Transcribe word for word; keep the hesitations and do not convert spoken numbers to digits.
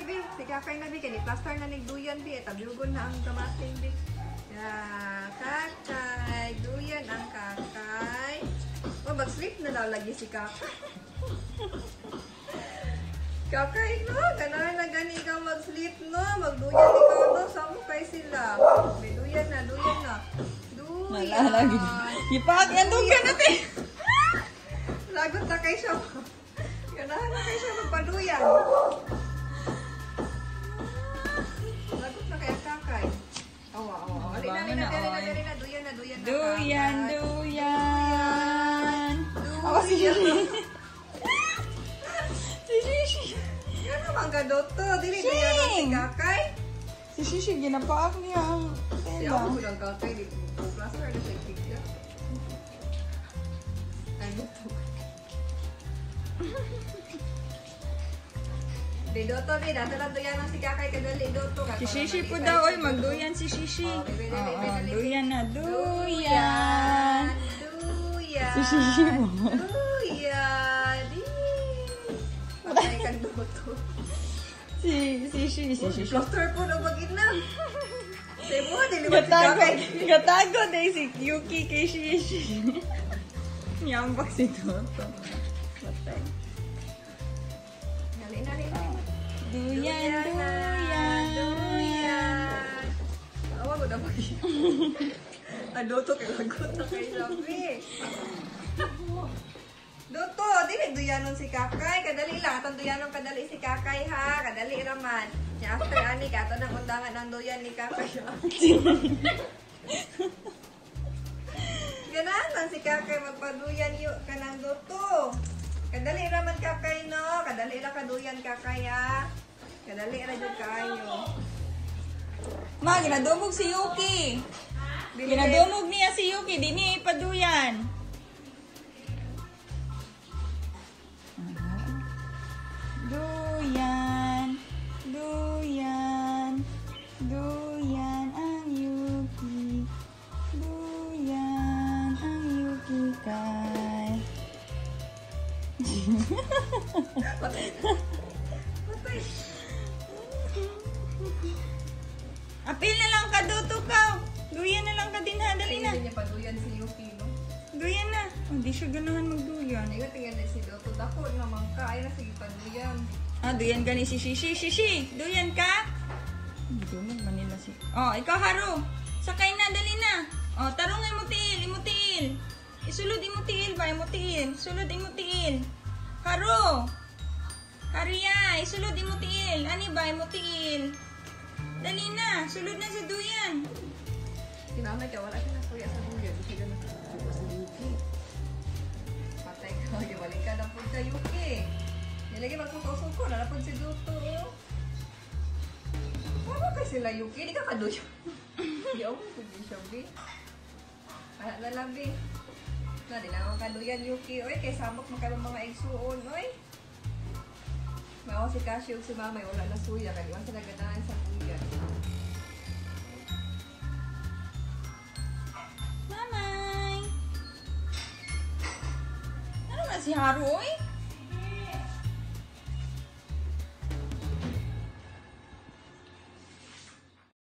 bi, si kakay na bi, kaya plaster na nagduyan bi, tabiugon na ang kamating bi. Ya, kakay, duyan ang kakay. Oh, mag-sleep na lalagi si kakay. Kakay, no? Ganahan na gani ikaw mag-sleep, no? Magduyan ikaw, no? Saan mo kayo sila? May duyan na, duyan na. Duyan. Nalalagi. Ipak, yan doon ka natin. Lagot na kayo siya. Ganahan na kayo siya magpaduyan. Lagot na kaya kakay. Awa, awa. Alina, alina, alina, alina, duyan na, duyan na. Duyan, duyan. Ako si Shishi. Si Shishi. Yan naman ka, Doto. Dili na yan ang si kakay. Si Shishi, ginapaak niya ang Siya tela. ako ko ng kakay. Dito ko plaster na sa ikikya. Ay, Doto. Di Doto, di. Dato lang duyan ang si kakay. Kadali, Doto. Si Shishi po daw, oy, magduyan si Shishi. Oh, bebe, bebe, Oo, bebe, duyan na, duyan. Duyan. Duyan. Si Shishi mo. Duyan. Di. Patay kang Doto. Si, si Shishi, si Shishi. Plaster po na bagin na. Say mo, diliwan si Gatago, kakay. gatago din si Yuki kay Shishi. Yambak si Toto. Patay. Nali, nali, nali. Duyan, duyan. Duyan. Awa ko na bagin. Ang Doto kay lagot na kay sabi. Doto, dili duyanon si kakay. Kadali lang. Atong duyanon kadali si kakay ha. Kadali raman. Ya after ani ka, ato nang undangan ng duyan ni kakay ha. Ganahan si kakay magpaduyan yu kanang Doto. Kadali raman kakay no. Kadali ra kaduyan kakay ha. Kadali ra jud kayo. Ma, ginadumog si Yuki. Dili- Ginadumog niya si Yuki, di niya ipaduyan. Duyan, duyan, duyan ang Yuki. Duyan ang Yuki kay. Patay. Patay. Apil na lang ka, Doto ka. Duyan na lang ka din ha, dali na. Hindi niya paduyan si Yuki no. Duyan na. Hindi siya ganahan magduyan. Ay, tingnan din si Doto. Dako naman ka. Ay, na sige paduyan. Ah, duyan ka ni si Shishi. Shishi, duyan ka? Dumog man nila si... Oh, ikaw Haru. Sakay na, dali na. Oh, tarong imutiil, imutiil. Isulod imutiil ba, imutiil. Sulod imutiil. Haru. Haria, isulod imutiil. Ani ba, imutiil. Dali na, sulod na sa duyan. Si mama ka, wala siya na kuya sa duyan. Kasi ganun sa sa Yuki. Patay ka. Balik ka na po ka Yuki. Nilagay magsuko-suko. Nalapod si Doto. Wala ka sila Yuki. Di ka kaduyan. Di ako kung siya, Bi. Wala na lang, Bi. Na, di na ako kaduyan Yuki. Oy, kay samok mo kayo mga igsuon. Oy. Mawa si Casio si mama. Wala na suya. Kaya iwan sila ganahan sa kuya. Mamay. Ano na si Haru, oy?